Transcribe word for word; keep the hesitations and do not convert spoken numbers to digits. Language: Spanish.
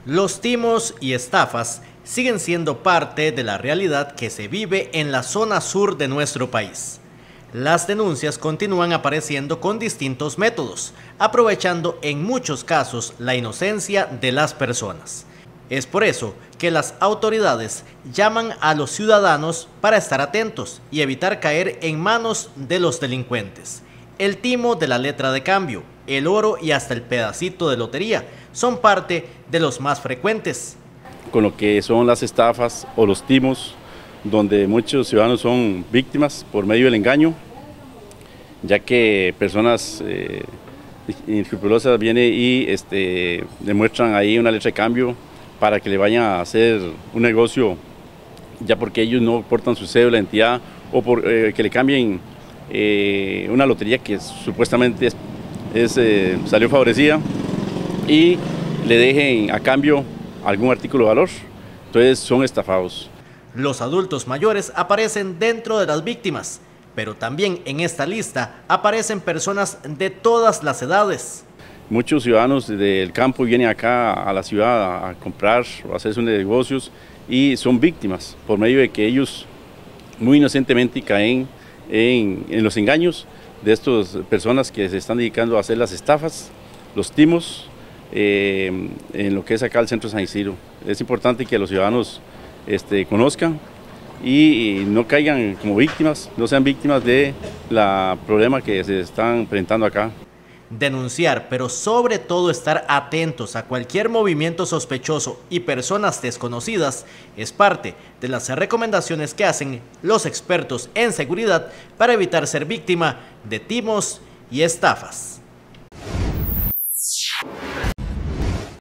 Los timos y estafas siguen siendo parte de la realidad que se vive en la zona sur de nuestro país. Las denuncias continúan apareciendo con distintos métodos, aprovechando en muchos casos la inocencia de las personas. Es por eso que las autoridades llaman a los ciudadanos para estar atentos y evitar caer en manos de los delincuentes. El timo de la letra de cambio, el oro y hasta el pedacito de lotería son parte de los más frecuentes. Con lo que son las estafas o los timos, donde muchos ciudadanos son víctimas por medio del engaño, ya que personas eh, inescrupulosas vienen y este, demuestran ahí una letra de cambio para que le vayan a hacer un negocio, ya porque ellos no portan su cédula de identidad, o por, eh, que le cambien eh, una lotería que supuestamente es, es, eh, salió favorecida y le dejen a cambio algún artículo de valor. Entonces son estafados. Los adultos mayores aparecen dentro de las víctimas, pero también en esta lista aparecen personas de todas las edades. Muchos ciudadanos del campo vienen acá a la ciudad a comprar o a hacer sus negocios y son víctimas por medio de que ellos muy inocentemente caen en, en los engaños de estas personas que se están dedicando a hacer las estafas, los timos, eh, en lo que es acá el centro de San Isidro. Es importante que los ciudadanos este, conozcan y, y no caigan como víctimas, no sean víctimas del problema que se están presentando acá. Denunciar, pero sobre todo estar atentos a cualquier movimiento sospechoso y personas desconocidas es parte de las recomendaciones que hacen los expertos en seguridad para evitar ser víctima de timos y estafas.